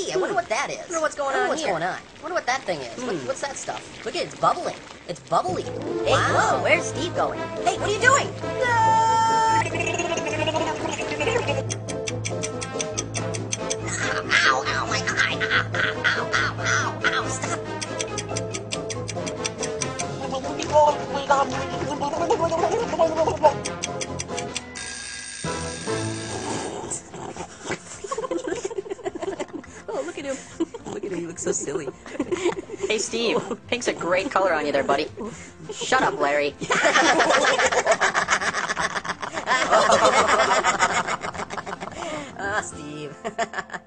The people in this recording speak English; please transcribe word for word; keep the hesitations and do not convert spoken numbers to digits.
Gee, I wonder what that is. I wonder what's going I wonder on what's here. going on. I wonder what that thing is. What, Hmm. what's that stuff? Look at it, it's bubbling. It's bubbly. Hey, Wow. whoa, where's Steve going? Hey, what are you doing? Ow, ow, my eye. Ow, ow, ow, ow, ow, ow, stop. Oh, look at him. Look at him, he looks so silly. Hey, Steve. Pink's a great color on you there, buddy. Shut up, Larry. Ah, Steve.